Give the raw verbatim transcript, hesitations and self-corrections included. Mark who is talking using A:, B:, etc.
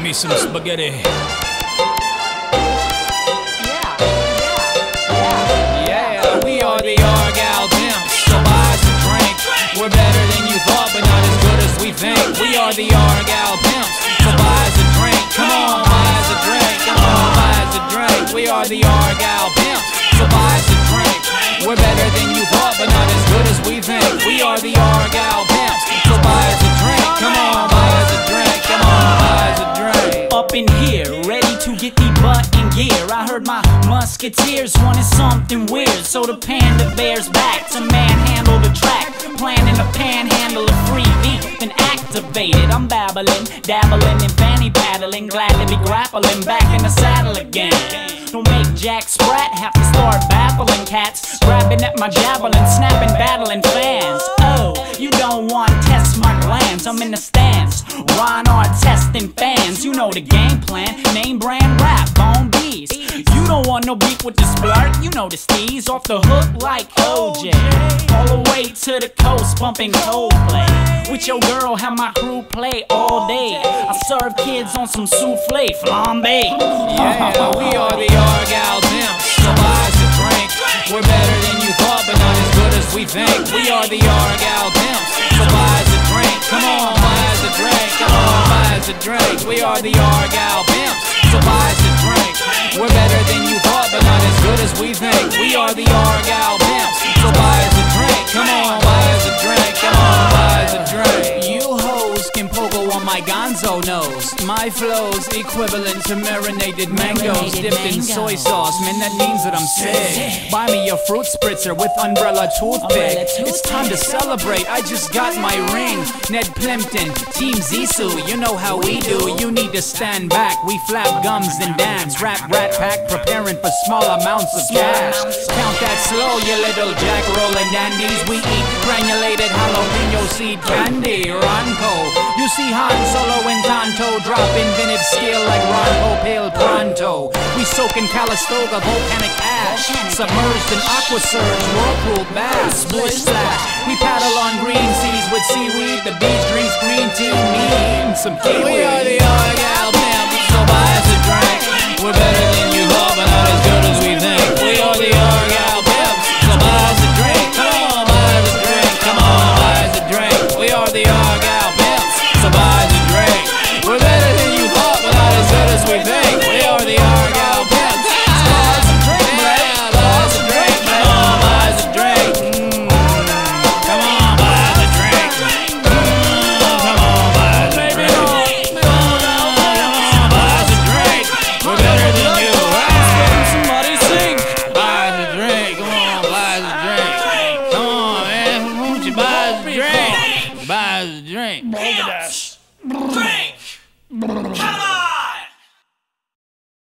A: me some spaghetti.
B: Yeah, yeah, yeah.
A: Yeah, we are the Argyle Pimps, so buy us a drink. We're better than you thought, but not as good as we think. We are the Argyle Pimps, so buy us a drink. Come on, buy us a drink. Come on, buy us a drink. We are the Argyle Pimps, so buy us a drink. We're better than you thought, but not as good as we think. We are the Argyle Pimps, so buy us a drink. Come on, buy us a drink. Come on, buy us a drink.
B: Up in here, ready to get the butt in gear. I heard my musketeers wanted something weird, so the panda bears back to manhandle the track, planning a panhandle of free beat, then activated. I'm babbling, dabbling and fanny paddling, glad to be grappling back in the saddle again. Don't make Jack Sprat have to start baffling cats, grabbing at my javelin, snapping, battling fans. Oh, you don't want to test my glands, I'm in the stands, Reinhard testing fans. You know the game plan, name brand rap, bone bees. You don't want no beef with the splurt, you know the steez, off the hook like O J. All the way to the coast, bumping Coldplay. With your girl, have my crew play all day. I serve kids on some souffle, flambe.
A: Yeah, we are the Argyle Pimps, so buy us a drink. We're better than you thought, but not as good as we think. We are the Argyle Pimps, so buy us a drink. Come on, buy us a drink. Come on, buy us a drink. We are the Argyle Pimps, so buy us a drink. We're better than you thought, but not as good as we think. We are the Argyle Pimps, so buy us a drink. Come on, buy us a drink. Come on, buy us a drink. You hoes can pogo on my gonzo nose. My flow's equivalent to marinated mangoes dipped in soy sauce. Man, that means that I'm sick. Buy me a fruit spritzer with umbrella toothpick. It's time to celebrate, I just got my ring. Ned Plimpton, Team Zissou, you know how we do. You need to stand back, we flap gums and dance. Rap rat pack, preparing for small amounts of cash. Count that slow, you little jack rolling dandies. We eat granulated jalapeno seed candy. Ronco, you see Han Solo and Tonto drop inventive skill like Ronco Pale Pronto. We soak in Calistoga volcanic ash, submerged in aqua surge, whirlpool bass, splish splash. We paddle on green seas with seaweed. The beach drinks green tea, me eating some kiwi. We are the Argyle Pimps, so buy us a drink. We're better than you thought, but not as good as we think. We are the Argyle Pimps, so buy us a drink. Come on, buy us a drink. Come on, buy us a drink. We are the Argyle Pimps, so buy us a drink. We're better than you thought, but not as good as we think. We are the Argyle Pimps, so buy us a drink, man. Buy us a drink. Come on, buy us a drink. Mm. Come on, buy us a drink. Mm. Come on, buy us a drink. Come on, buy us a drink. We're better than you. Somebody sing. Buy us a drink. Come on, buy us a drink. Come on, man. Won't you buy us a drink? Buy us a drink.
C: Drink. Come on.